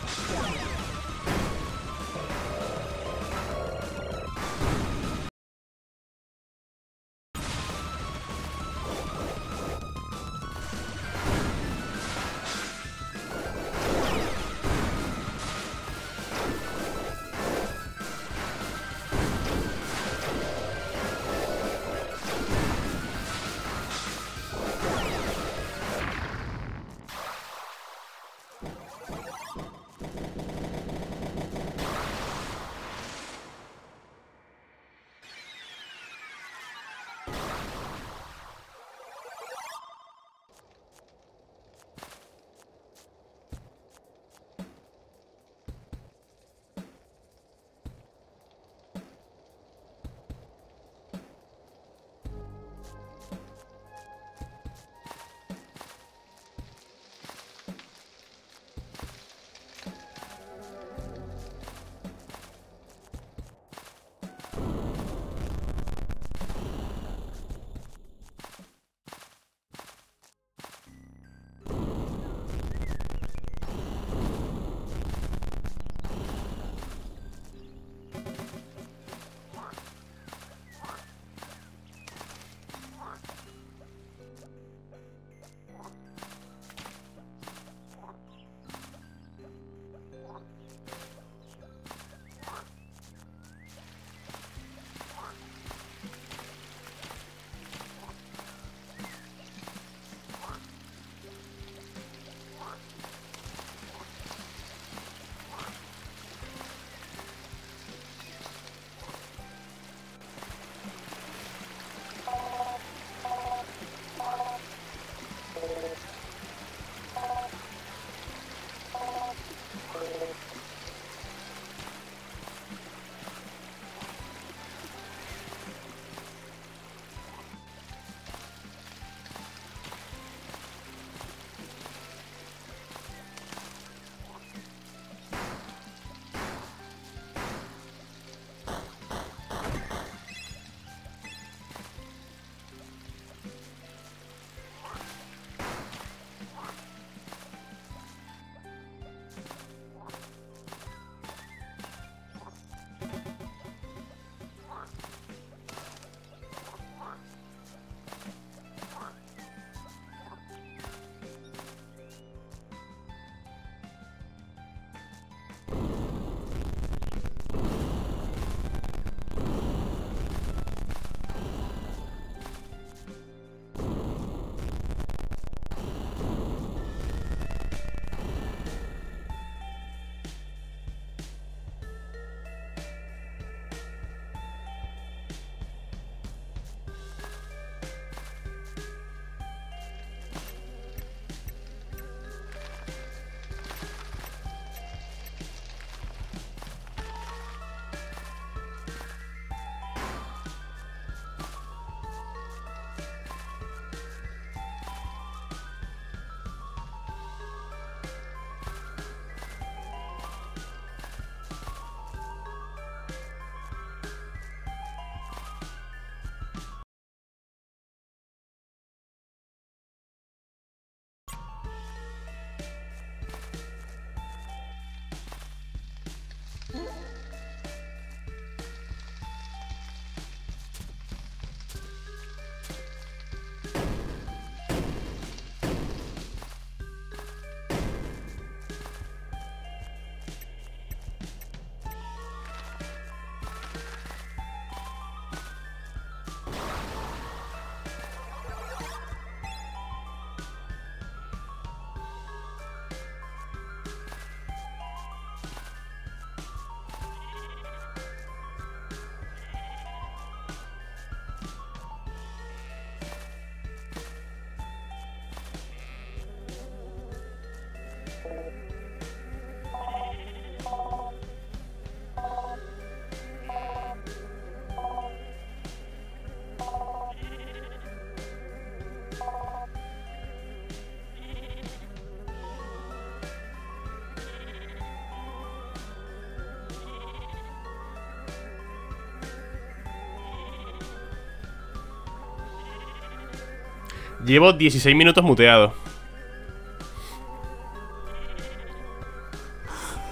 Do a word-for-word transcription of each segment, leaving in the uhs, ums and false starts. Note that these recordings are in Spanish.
Llevo dieciséis minutos muteado.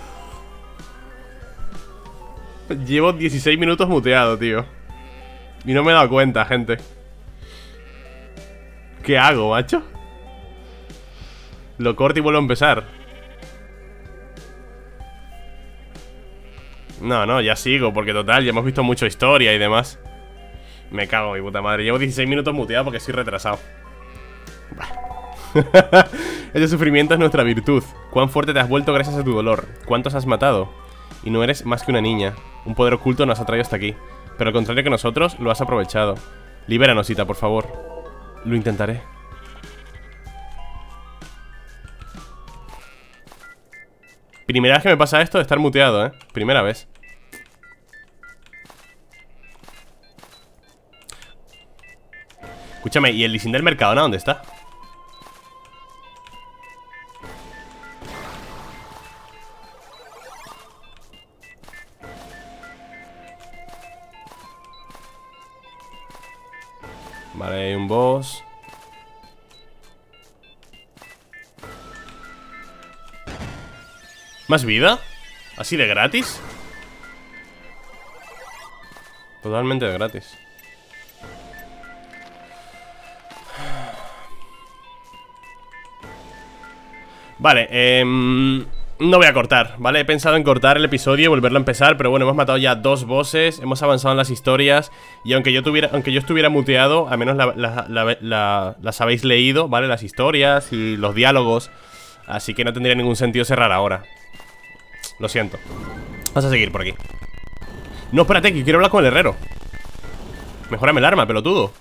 Llevo dieciséis minutos muteado, tío. Y no me he dado cuenta, gente. ¿Qué hago, macho? Lo corto y vuelvo a empezar. No, no, ya sigo, porque total, ya hemos visto mucha historia y demás. Me cago, mi puta madre. Llevo dieciséis minutos muteado porque estoy retrasado. Ese sufrimiento es nuestra virtud. Cuán fuerte te has vuelto gracias a tu dolor. Cuántos has matado. Y no eres más que una niña. Un poder oculto nos ha traído hasta aquí. Pero al contrario que nosotros, lo has aprovechado. Libéranos, Ita, por favor. Lo intentaré. Primera vez que me pasa esto de estar muteado, ¿eh? Primera vez. Escúchame, ¿y el lisín del Mercadona dónde está? Vale, hay un boss. ¿Más vida? ¿Así de gratis? Totalmente de gratis. Vale, eh, no voy a cortar, ¿vale? He pensado en cortar el episodio y volverlo a empezar, pero bueno, hemos matado ya dos bosses, hemos avanzado en las historias. Y aunque yo tuviera, aunque yo estuviera muteado, al menos la, la, la, la, las habéis leído, ¿vale? Las historias y los diálogos. Así que no tendría ningún sentido cerrar ahora. Lo siento. Vamos a seguir por aquí. No, espérate, que quiero hablar con el herrero. Mejórame el arma, pelotudo.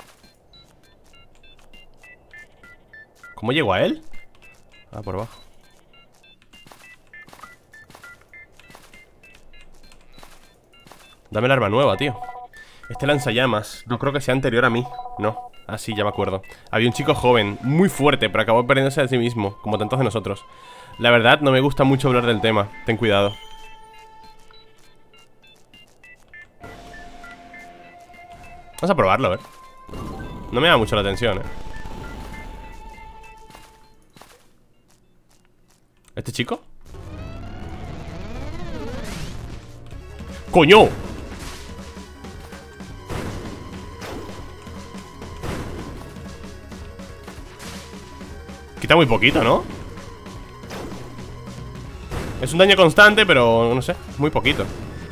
¿Cómo llego a él? Ah, por abajo. Dame el arma nueva, tío. Este lanzallamas, no creo que sea anterior a mí. No, ah sí, ya me acuerdo. Había un chico joven, muy fuerte, pero acabó perdiéndose de sí mismo, como tantos de nosotros. La verdad, no me gusta mucho hablar del tema. Ten cuidado. Vamos a probarlo, a ver. No me da mucho la atención, eh. ¿Este chico? ¡Coño! Quita muy poquito, ¿no? Es un daño constante, pero no sé, muy poquito.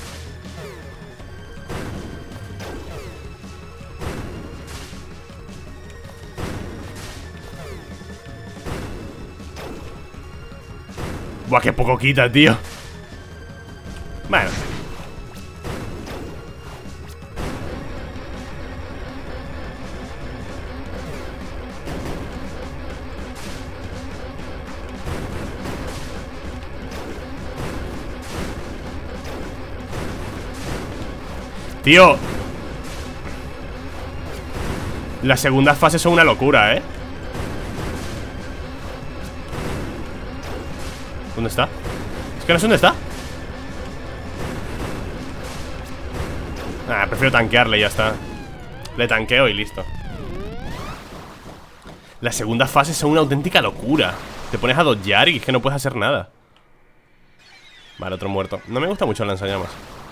Buah, qué poco quita, tío. Bueno. Tío, las segundas fases son una locura, ¿eh? ¿Dónde está? Es que no sé dónde está. Ah, prefiero tanquearle y ya está. Le tanqueo y listo. Las segundas fases son una auténtica locura. Te pones a dodgear y es que no puedes hacer nada. Vale, otro muerto. No me gusta mucho el lanzallamas.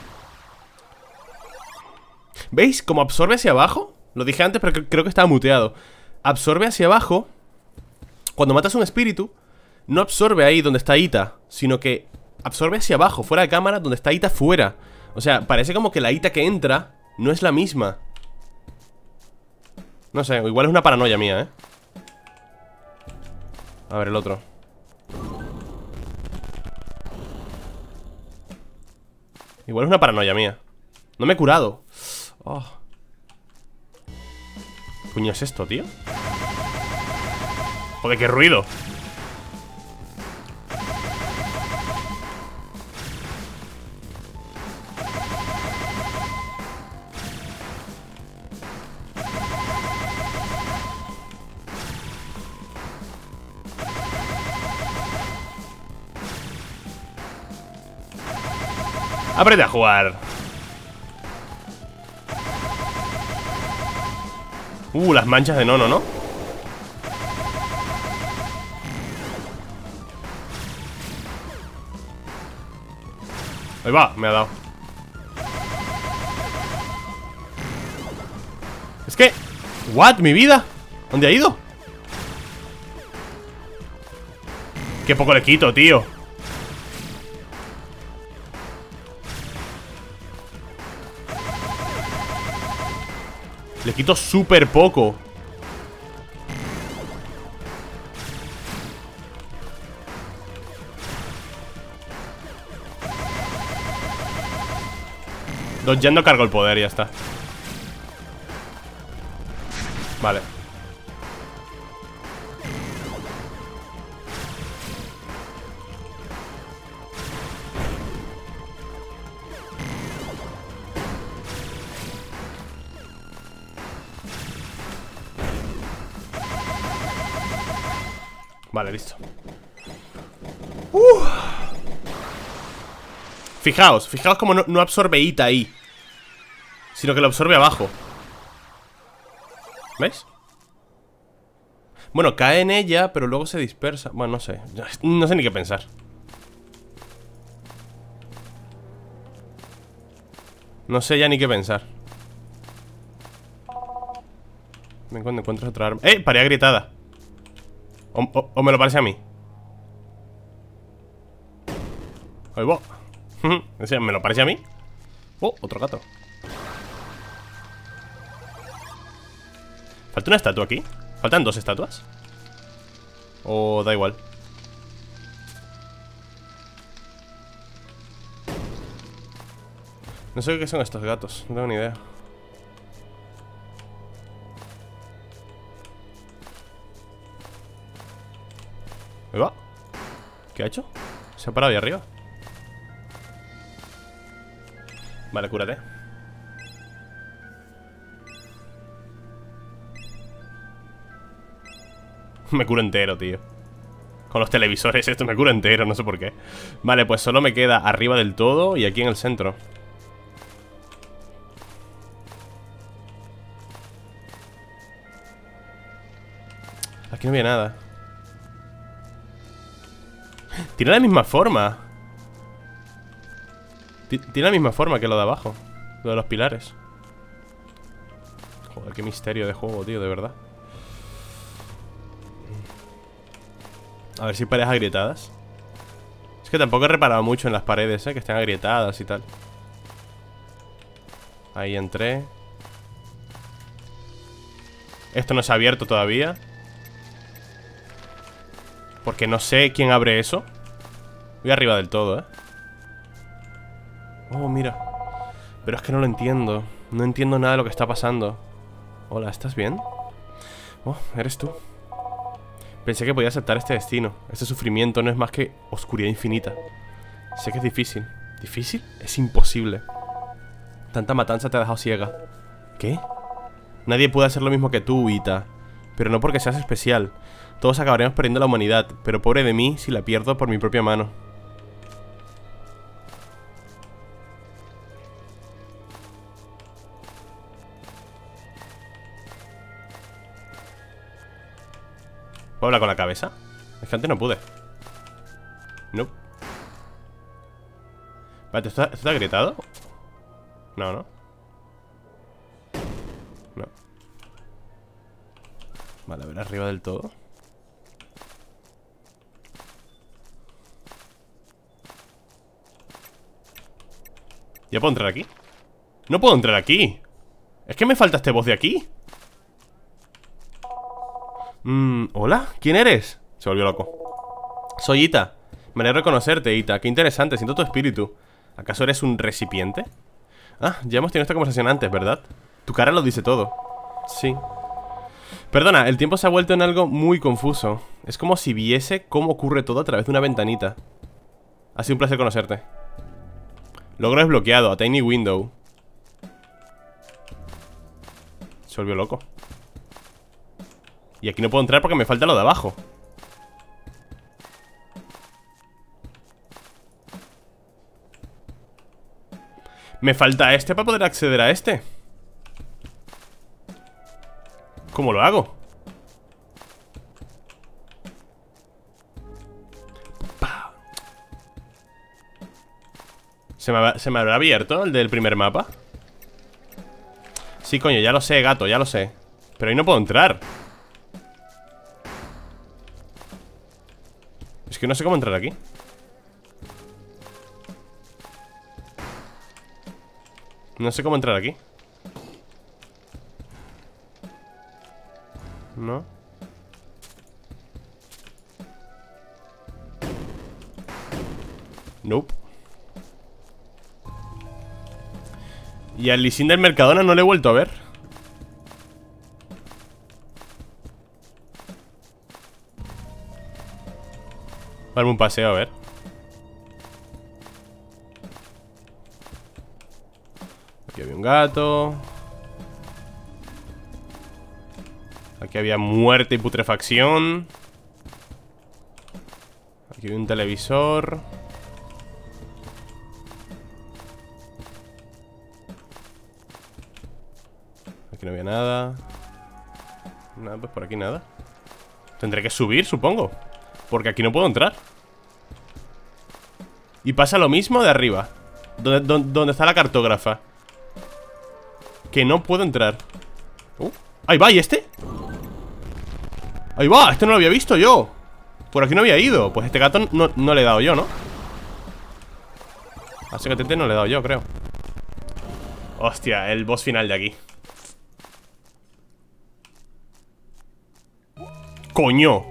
¿Veis? Como absorbe hacia abajo. Lo dije antes, pero creo que estaba muteado. Absorbe hacia abajo. Cuando matas un espíritu, no absorbe ahí donde está Ita, sino que absorbe hacia abajo, fuera de cámara, donde está Ita fuera. O sea, parece como que la Ita que entra no es la misma. No sé, igual es una paranoia mía, ¿eh? A ver, el otro. Igual es una paranoia mía. No me he curado. Oh. ¿Qué coño es esto, tío? Joder, qué ruido. Aprende a jugar. Uh, las manchas de Nono, ¿no? Ahí va, me ha dado. ¿What? ¿Mi vida? ¿Dónde ha ido? Qué poco le quito, tío. Le quito súper poco. Dodgeando cargo el poder y ya está. Vale. Vale, listo. uh. Fijaos, fijaos como no, no absorbe Ita ahí, sino que lo absorbe abajo. ¿Veis? Bueno, cae en ella, pero luego se dispersa. Bueno, no sé, no sé ni qué pensar. No sé ya ni qué pensar. Ven cuando encuentres otra arma. ¡Eh! Pared agrietada. O, o, o me lo parece a mí. Ahí va. ¿Me lo parece a mí? Oh, otro gato. ¿Falta una estatua aquí? ¿Faltan dos estatuas? O da igual. No sé qué son estos gatos, no tengo ni idea. Ahí va. ¿Qué ha hecho? Se ha parado ahí arriba. Vale, cúrate. Me curo entero, tío. Con los televisores esto me curo entero, no sé por qué. Vale, pues solo me queda arriba del todo y aquí en el centro. Aquí no había nada. Tiene la misma forma. Tiene la misma forma que lo de abajo. Lo de los pilares. Joder, qué misterio de juego, tío, de verdad. A ver si hay paredes agrietadas. Es que tampoco he reparado mucho en las paredes, eh, que estén agrietadas y tal. Ahí entré. Esto no se ha abierto todavía, porque no sé quién abre eso. Voy arriba del todo, eh. Oh, mira. Pero es que no lo entiendo. No entiendo nada de lo que está pasando. Hola, ¿estás bien? Oh, eres tú. Pensé que podía aceptar este destino. Este sufrimiento no es más que oscuridad infinita. Sé que es difícil. ¿Difícil? Es imposible. Tanta matanza te ha dejado ciega. ¿Qué? Nadie puede hacer lo mismo que tú, Ita. Pero no porque seas especial. Todos acabaremos perdiendo la humanidad. Pero pobre de mí si la pierdo por mi propia mano. ¿Puedo hablar con la cabeza? Es que antes no pude. No. Vale, ¿esto está, ¿esto está gritado? No, no. No. Vale, a ver, arriba del todo. ¿Ya puedo entrar aquí? ¡No puedo entrar aquí! Es que me falta este boss de aquí. Mmm, ¿hola? ¿Quién eres? Se volvió loco. Soy Ita. Me alegro de reconocerte, Ita. Qué interesante, siento tu espíritu. ¿Acaso eres un recipiente? Ah, ya hemos tenido esta conversación antes, ¿verdad? Tu cara lo dice todo. Sí. Perdona, el tiempo se ha vuelto en algo muy confuso. Es como si viese cómo ocurre todo a través de una ventanita. Ha sido un placer conocerte. Logro desbloqueado, a Tiny Window. Se volvió loco. Y aquí no puedo entrar porque me falta lo de abajo. Me falta este para poder acceder a este. ¿Cómo lo hago? ¿Se me, ¿Se me habrá abierto el del primer mapa? Sí, coño, ya lo sé, gato, ya lo sé. Pero ahí no puedo entrar. Es que no sé cómo entrar aquí. No sé cómo entrar aquí. No. Nope. Y al Lisín del Mercadona no le he vuelto a ver. Darme un paseo, a ver. Aquí había un gato. Aquí había muerte y putrefacción. Aquí hay un televisor. Aquí no había nada. Nada, pues por aquí nada. Tendré que subir, supongo, porque aquí no puedo entrar. Y pasa lo mismo de arriba, donde, donde, donde está la cartógrafa, que no puedo entrar. uh, Ahí va, ¿y este? Ahí va, este no lo había visto yo. Por aquí no había ido. Pues este gato no, no le he dado yo, ¿no? Así que este no le he dado yo, creo. Hostia, el boss final de aquí. ¡Coño!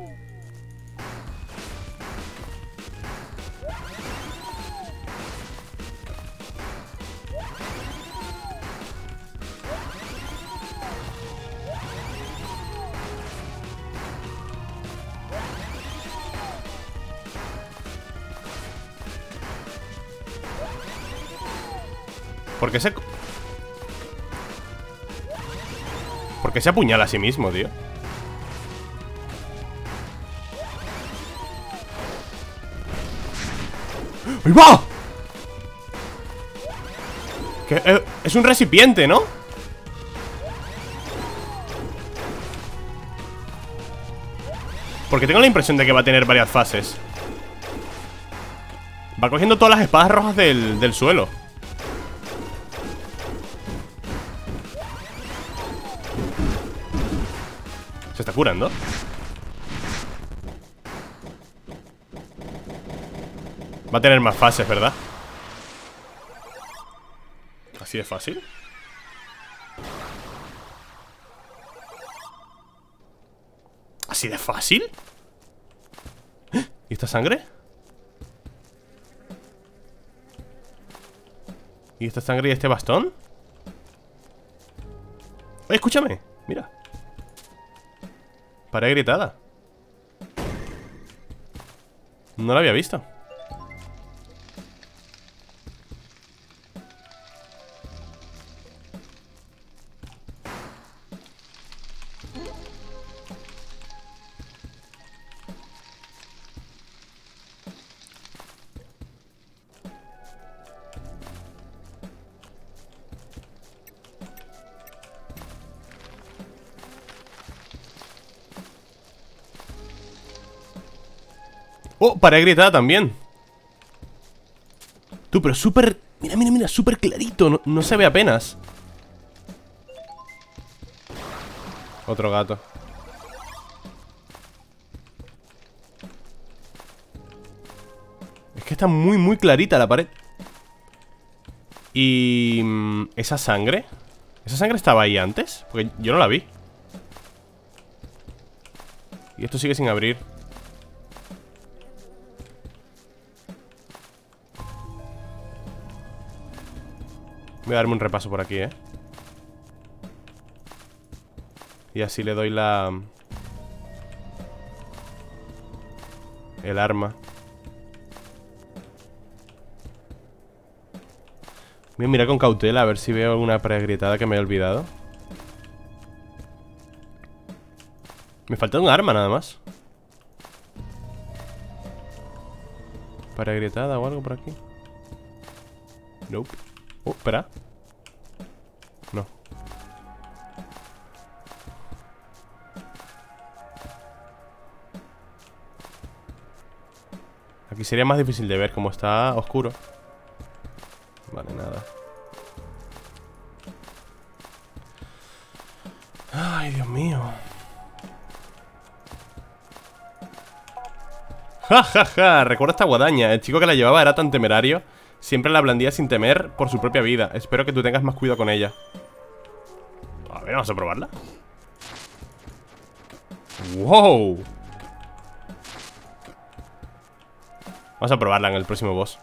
¿Por qué se... ¿Por qué se apuñala a sí mismo, tío? ¡Ahí va! Que, eh, es un recipiente, ¿no? Porque tengo la impresión de que va a tener varias fases. Va cogiendo todas las espadas rojas del, del suelo. Se está curando. Va a tener más fases, ¿verdad? ¿Así de fácil? ¿Así de fácil? ¿Y esta sangre? ¿Y esta sangre y este bastón? Oye, escúchame, mira. Pared gritada. No la había visto. Oh, pared gritada también. Tú, pero súper... Mira, mira, mira, súper clarito. No, no se ve apenas. Otro gato. Es que está muy, muy clarita la pared. Y... ¿esa sangre? ¿Esa sangre estaba ahí antes? Porque yo no la vi. Y esto sigue sin abrir. Voy a darme un repaso por aquí, ¿eh? Y así le doy la... el arma. Voy a mirar con cautela a ver si veo alguna pared agrietada que me he olvidado. Me falta un arma nada más. Pared agrietada o algo por aquí. Nope. Oh, espera. No. Aquí sería más difícil de ver, como está oscuro. Vale, nada. Ay, Dios mío. Ja, ja, ja. Recuerdo esta guadaña. El chico que la llevaba era tan temerario. Siempre la blandía sin temer por su propia vida. Espero que tú tengas más cuidado con ella. A ver, vamos a probarla. ¡Wow! Vamos a probarla en el próximo boss.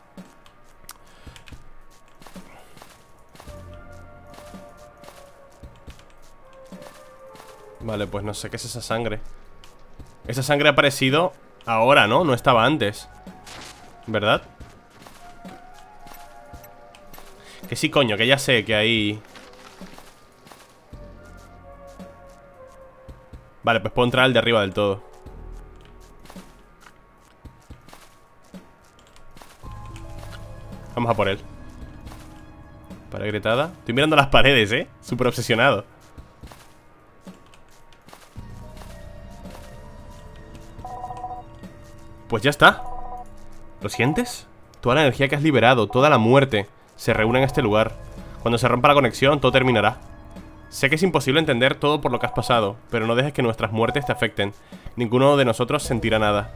Vale, pues no sé qué es esa sangre. Esa sangre ha aparecido ahora, ¿no? No estaba antes, ¿verdad? Que sí, coño, que ya sé que hay... Vale, pues puedo entrar al de arriba del todo. Vamos a por él. Pared agrietada. Estoy mirando las paredes, ¿eh? Súper obsesionado. Pues ya está. ¿Lo sientes? Toda la energía que has liberado, toda la muerte se reúne en este lugar. Cuando se rompa la conexión, todo terminará. Sé que es imposible entender todo por lo que has pasado, pero no dejes que nuestras muertes te afecten. Ninguno de nosotros sentirá nada.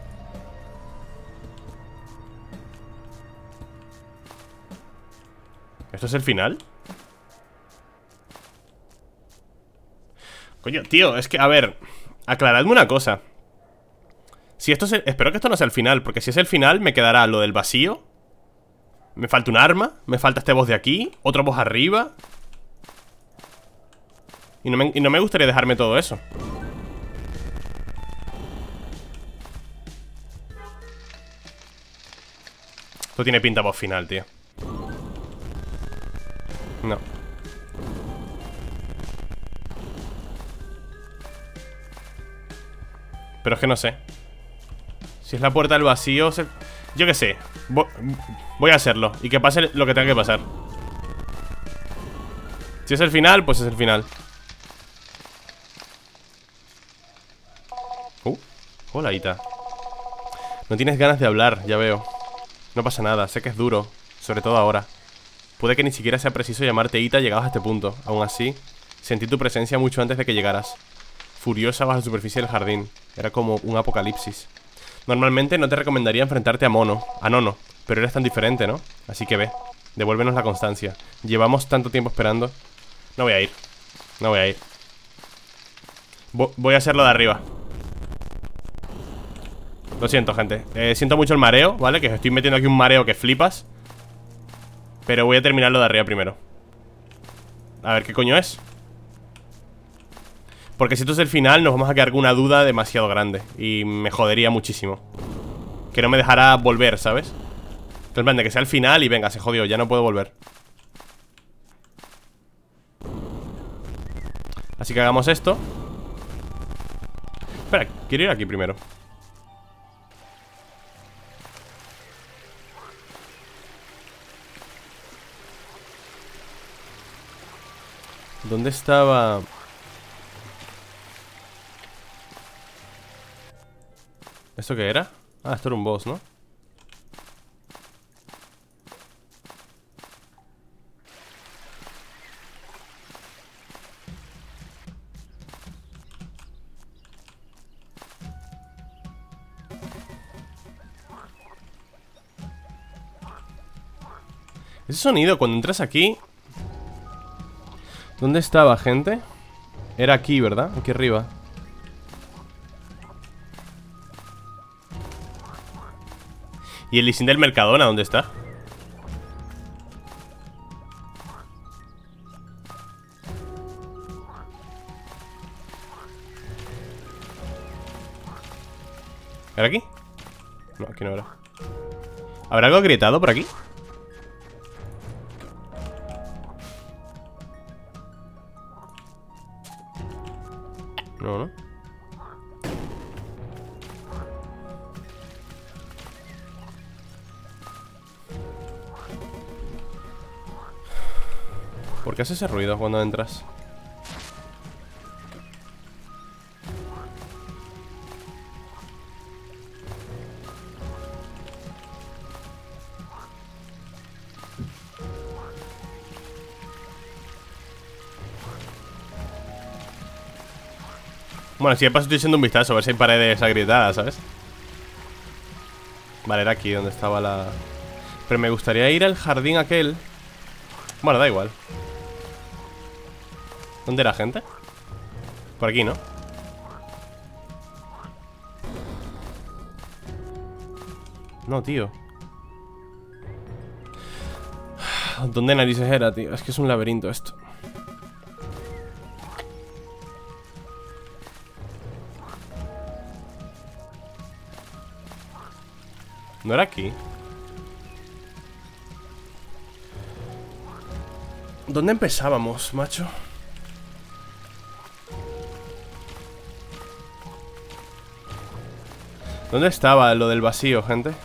¿Esto es el final? Coño, tío, es que, a ver, aclaradme una cosa. Si esto es el... Espero que esto no sea el final, porque si es el final me quedará lo del vacío. Me falta un arma, me falta este boss de aquí, otro boss arriba. Y no me, y no me gustaría dejarme todo eso. Esto tiene pinta boss final, tío. No. Pero es que no sé. Si es la puerta del vacío se... Yo qué sé. Voy, voy a hacerlo. Y que pase lo que tenga que pasar. Si es el final, pues es el final. Uh, hola, Ita. No tienes ganas de hablar, ya veo. No pasa nada, sé que es duro. Sobre todo ahora. Puede que ni siquiera sea preciso llamarte Ita llegados a este punto. Aún así, sentí tu presencia mucho antes de que llegaras. Furiosa bajo la superficie del jardín. Era como un apocalipsis. Normalmente no te recomendaría enfrentarte a Mono, a Nono, pero eres tan diferente, ¿no? Así que ve, devuélvenos la constancia. Llevamos tanto tiempo esperando. No voy a ir. No voy a ir. Vo- voy a hacerlo de arriba. Lo siento, gente. Eh, siento mucho el mareo, ¿vale? Que estoy metiendo aquí un mareo que flipas. Pero voy a terminarlo de arriba primero. A ver qué coño es. Porque si esto es el final nos vamos a quedar con una duda demasiado grande. Y me jodería muchísimo. Que no me dejará volver, ¿sabes? Entonces, en plan de que sea el final y venga, se jodió, ya no puedo volver. Así que hagamos esto. Espera, quiero ir aquí primero. ¿Dónde estaba? ¿Esto qué era? Ah, esto era un boss, ¿no? Ese sonido cuando entras aquí... ¿Dónde estaba, gente? Era aquí, ¿verdad? Aquí arriba. ¿Y el lisín del Mercadona dónde está? ¿Era aquí? No, aquí no era. ¿Habrá algo agrietado por aquí? No, ¿no? ¿Por qué hace ese ruido cuando entras? Bueno, si de paso estoy echando un vistazo a ver si hay paredes agrietadas, ¿sabes? Vale, era aquí donde estaba la... Pero me gustaría ir al jardín aquel. Bueno, da igual. ¿Dónde era, gente? Por aquí, ¿no? No, tío. ¿Dónde narices era, tío? Es que es un laberinto esto. ¿No era aquí? ¿Dónde empezábamos, macho? ¿Dónde estaba lo del vacío, gente?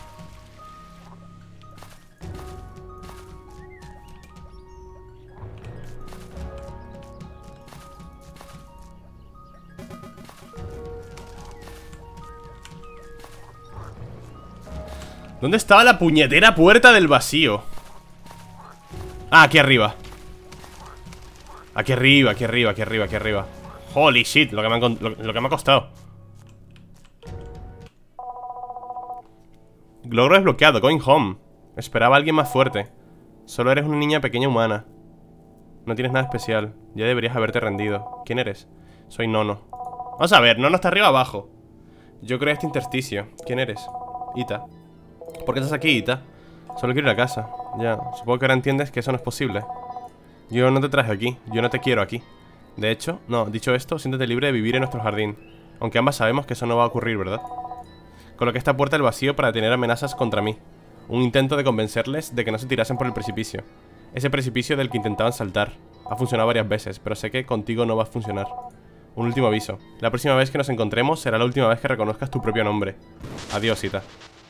¿Dónde estaba la puñetera puerta del vacío? Ah, aquí arriba. Aquí arriba, aquí arriba, aquí arriba, aquí arriba. Holy shit, lo que me, han, lo, lo que me ha costado. Logro desbloqueado, going home. Esperaba a alguien más fuerte. Solo eres una niña pequeña humana. No tienes nada especial. Ya deberías haberte rendido. ¿Quién eres? Soy Nono. Vamos a ver, Nono está arriba o abajo. Yo creo este intersticio. ¿Quién eres? Ita. ¿Por qué estás aquí, Ita? Solo quiero ir a casa. Ya, supongo que ahora entiendes que eso no es posible. Yo no te traje aquí, yo no te quiero aquí. De hecho, no, dicho esto, siéntete libre de vivir en nuestro jardín. Aunque ambas sabemos que eso no va a ocurrir, ¿verdad? Coloqué esta puerta al vacío para tener amenazas contra mí. Un intento de convencerles de que no se tirasen por el precipicio. Ese precipicio del que intentaban saltar. Ha funcionado varias veces, pero sé que contigo no va a funcionar. Un último aviso. La próxima vez que nos encontremos será la última vez que reconozcas tu propio nombre. Adiós, Ita.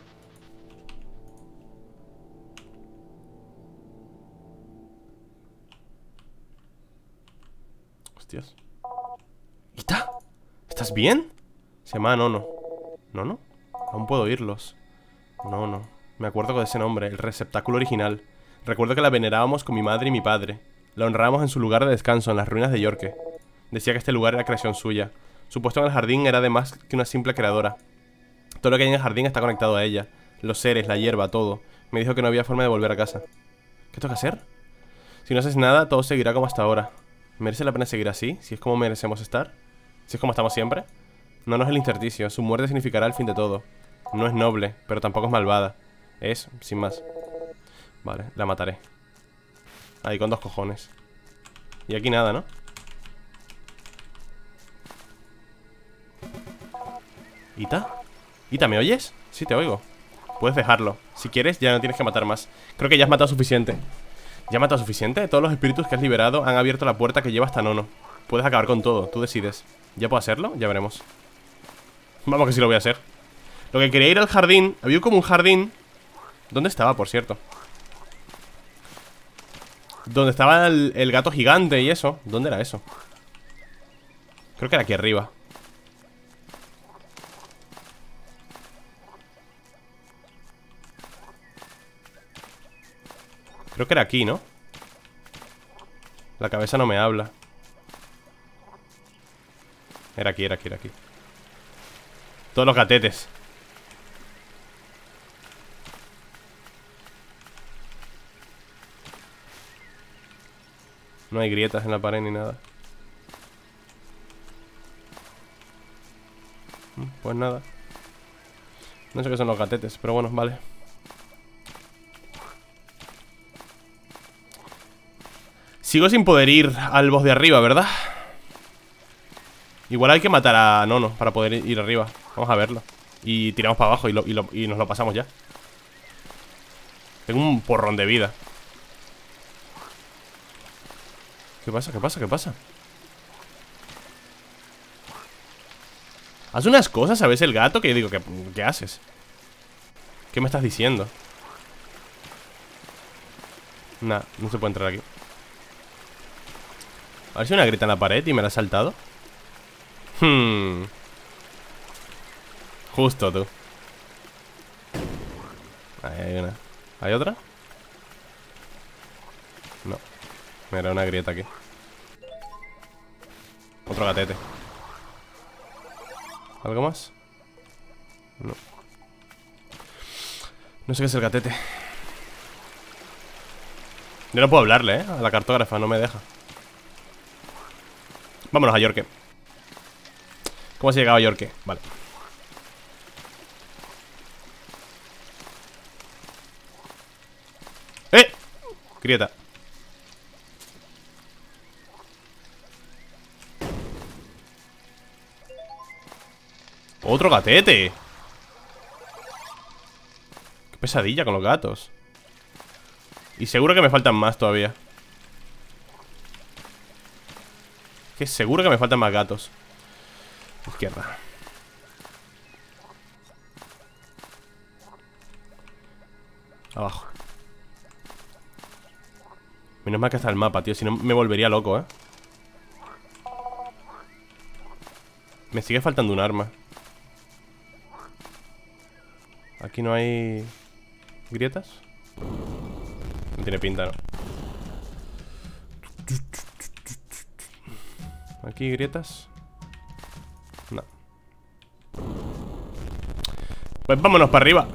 Hostias. ¿Ita? ¿Estás bien? Se llama Nono. ¿Nono? Aún puedo oírlos. Nono. Me acuerdo de ese nombre, el receptáculo original. Recuerdo que la venerábamos con mi madre y mi padre. La honrábamos en su lugar de descanso, en las ruinas de Yorke. Decía que este lugar era creación suya. Su puesto en el jardín era además que una simple creadora. Todo lo que hay en el jardín está conectado a ella. Los seres, la hierba, todo. Me dijo que no había forma de volver a casa. ¿Qué toca hacer? Si no haces nada, todo seguirá como hasta ahora. ¿Merece la pena seguir así? Si es como merecemos estar. Si es como estamos siempre. No, no es el intersticio. Su muerte significará el fin de todo. No es noble, pero tampoco es malvada. Es, sin más. Vale, la mataré. Ahí con dos cojones. Y aquí nada, ¿no? ¿Ita? ¿Ita, me oyes? Sí, te oigo. Puedes dejarlo. Si quieres, ya no tienes que matar más. Creo que ya has matado suficiente. ¿Ya has matado suficiente? Todos los espíritus que has liberado han abierto la puerta que lleva hasta Nono. Puedes acabar con todo, tú decides. ¿Ya puedo hacerlo? Ya veremos. Vamos que sí lo voy a hacer. Lo que quería ir al jardín. Había como un jardín. ¿Dónde estaba, por cierto? Donde estaba el, el gato gigante y eso. ¿Dónde era eso? Creo que era aquí arriba. Creo que era aquí, ¿no? La cabeza no me habla. Era aquí, era aquí, era aquí. Todos los gatetes. No hay grietas en la pared ni nada. Pues nada. No sé qué son los gatetes, pero bueno, vale. Sigo sin poder ir al boss de arriba, ¿verdad? Igual hay que matar a Nono para poder ir arriba. Vamos a verlo. Y tiramos para abajo y, lo, y, lo, y nos lo pasamos ya. Tengo un porrón de vida. ¿Qué pasa? ¿Qué pasa? ¿Qué pasa? Haz unas cosas, ¿sabes? El gato que yo digo, ¿qué, ¿qué haces? ¿Qué me estás diciendo? Nah, no se puede entrar aquí. A ver si hay una grieta en la pared y me la ha saltado. Hmm. Justo, tú. Ahí hay una. ¿Hay otra? No. Mira, una grieta aquí. Otro gatete. ¿Algo más? No. No sé qué es el gatete. Yo no puedo hablarle, ¿eh? A la cartógrafa, no me deja. Vámonos a Yorke. ¿Cómo se ha llegado a Yorke? Vale. ¡Eh! Grieta. Otro gatete. Qué pesadilla con los gatos. Y seguro que me faltan más todavía. Que seguro que me faltan más gatos. Izquierda. Abajo. Menos mal que está el mapa, tío. Si no me volvería loco, ¿eh? Me sigue faltando un arma. Aquí no hay... ¿grietas? No tiene pinta, ¿no? ¿Aquí grietas? No. Pues vámonos para arriba.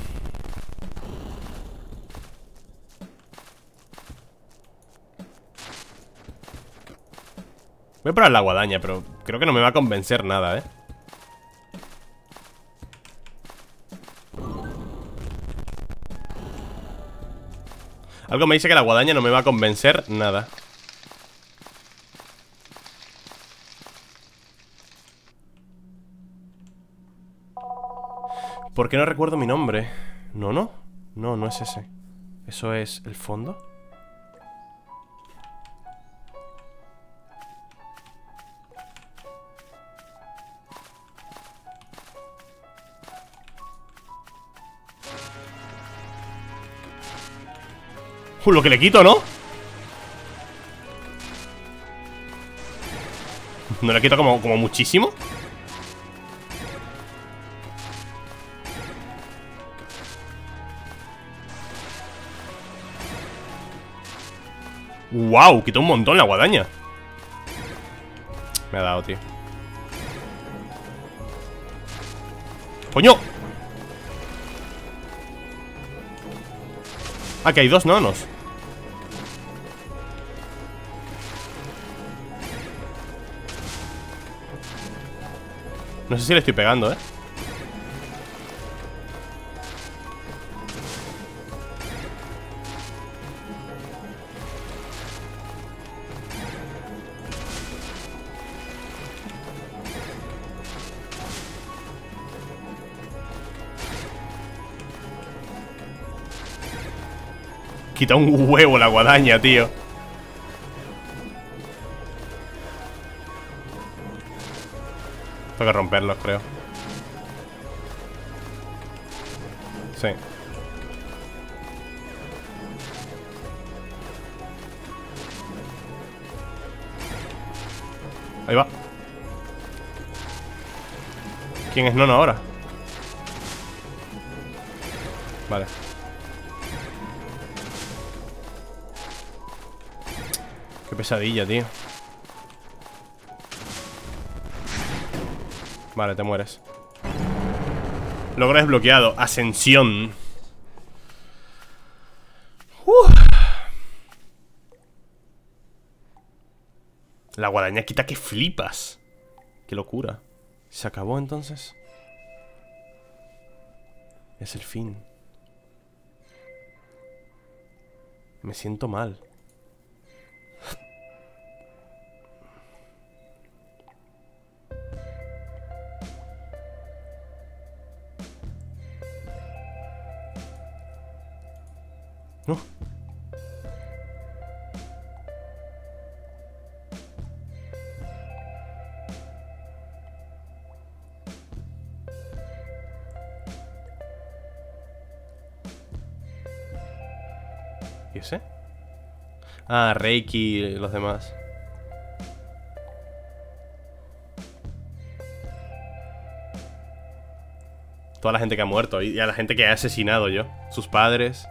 Voy a probar la guadaña, pero creo que no me va a convencer nada, ¿eh? Algo me dice que la guadaña no me va a convencer nada. ¿Por qué no recuerdo mi nombre? No, no. No, no es ese. ¿Eso es el fondo? Uh, lo que le quito, ¿no? ¿No le quito como, como muchísimo? ¡Wow! Quitó un montón la guadaña. Me ha dado, tío. ¡Coño! Ah, que hay dos nonos. No sé si le estoy pegando, ¿eh? Quita un huevo la guadaña, tío. Tengo que romperlos, creo. Sí. Ahí va. ¿Quién es Nono ahora? Vale. Qué pesadilla, tío. Vale, te mueres. Logro desbloqueado. Ascensión. Uf. La guadaña quita que flipas. Qué locura. ¿Se acabó entonces? Es el fin. Me siento mal. No. ¿Y ese? Ah, Reiki y los demás. Toda la gente que ha muerto y a la gente que ha asesinado yo. Sus padres.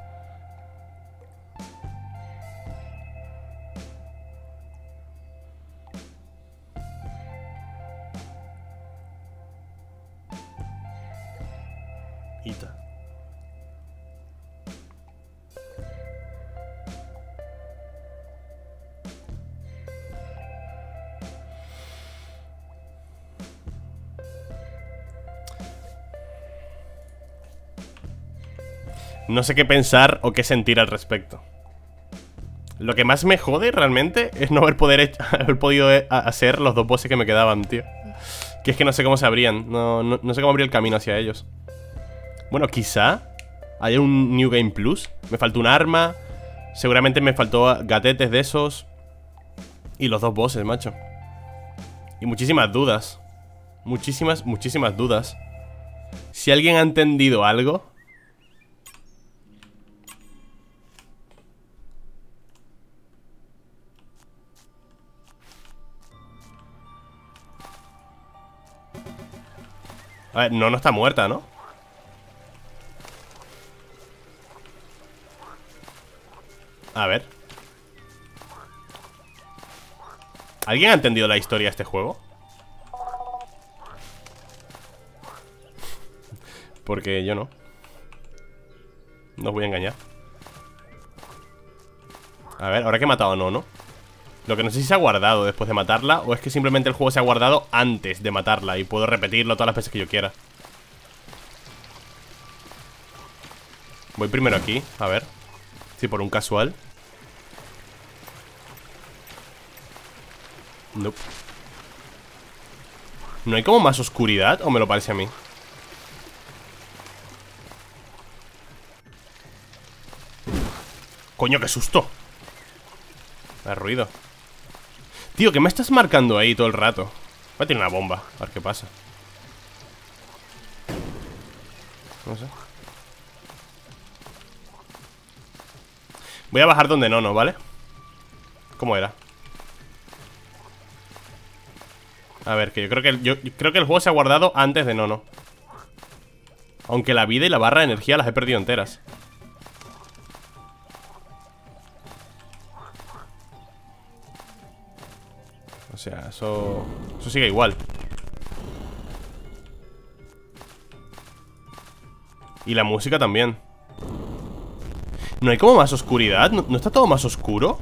No sé qué pensar o qué sentir al respecto. Lo que más me jode realmente es no haber, poder haber podido hacer los dos bosses que me quedaban, tío. Que es que no sé cómo se abrían. No, no, no sé cómo abrir el camino hacia ellos. Bueno, quizá haya un New Game Plus. Me faltó un arma. Seguramente me faltó gatetes de esos. Y los dos bosses, macho. Y muchísimas dudas. Muchísimas, muchísimas dudas. Si alguien ha entendido algo. A ver, no, no está muerta, ¿no? A ver. ¿Alguien ha entendido la historia de este juego? Porque yo no. No os voy a engañar. A ver, ahora que he matado a Nono. Lo que no sé si se ha guardado después de matarla, o es que simplemente el juego se ha guardado antes de matarla y puedo repetirlo todas las veces que yo quiera. Voy primero aquí, a ver. Sí, por un casual. Nope. ¿No hay como más oscuridad o me lo parece a mí? Coño, qué susto. Da ruido. Tío, ¿qué me estás marcando ahí todo el rato? Voy a tirar una bomba, a ver qué pasa. No sé. Voy a bajar donde Nono, ¿vale? ¿Cómo era? A ver, que yo creo que el, yo, yo creo que el juego se ha guardado antes de Nono. Aunque la vida y la barra de energía las he perdido enteras. O sea, eso... Eso sigue igual. Y la música también. ¿No hay como más oscuridad? ¿No, ¿no está todo más oscuro?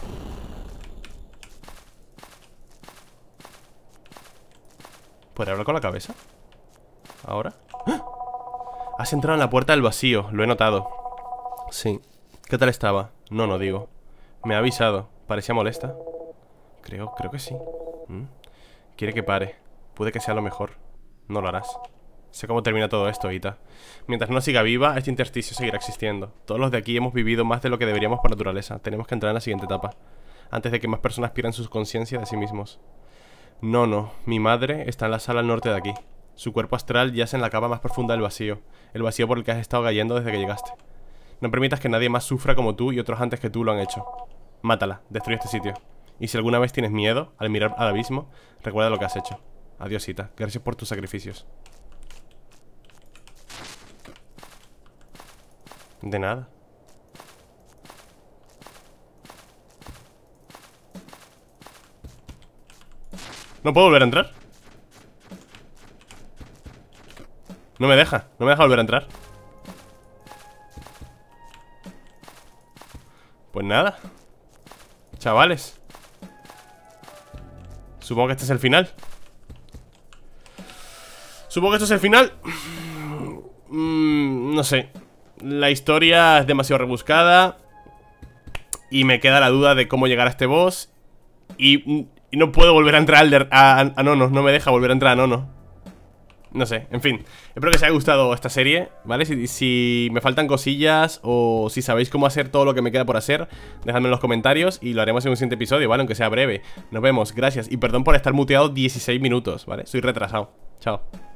¿Podré hablar con la cabeza? ¿Ahora? ¡Ah! Has entrado en la puerta del vacío, lo he notado. Sí. ¿Qué tal estaba? No, no digo. Me ha avisado. Parecía molesta. Creo, creo que sí. ¿Mm? Quiere que pare. Puede que sea lo mejor. No lo harás. Sé cómo termina todo esto, Ita. Mientras no siga viva, este intersticio seguirá existiendo. Todos los de aquí hemos vivido más de lo que deberíamos por naturaleza. Tenemos que entrar en la siguiente etapa, antes de que más personas pierdan su conciencia de sí mismos. No, no. Mi madre está en la sala al norte de aquí. Su cuerpo astral yace en la cava más profunda del vacío. El vacío por el que has estado cayendo desde que llegaste. No permitas que nadie más sufra como tú y otros antes que tú lo han hecho. Mátala. Destruye este sitio. Y si alguna vez tienes miedo al mirar al abismo, recuerda lo que has hecho. Adiós, Ita. Gracias por tus sacrificios. De nada. ¿No puedo volver a entrar? No me deja, no me deja volver a entrar. Pues nada, chavales. Supongo que este es el final. Supongo que esto es el final. mm, No sé. La historia es demasiado rebuscada y me queda la duda de cómo llegar a este boss. Y, y no puedo volver a entrar al de, a, a Nono. No me deja volver a entrar a Nono. No sé, en fin. Espero que os haya gustado esta serie, ¿vale? Si, si me faltan cosillas o si sabéis cómo hacer todo lo que me queda por hacer, dejadme en los comentarios y lo haremos en un siguiente episodio, ¿vale? Aunque sea breve. Nos vemos, gracias. Y perdón por estar muteado dieciséis minutos, ¿vale? Soy retrasado. Chao.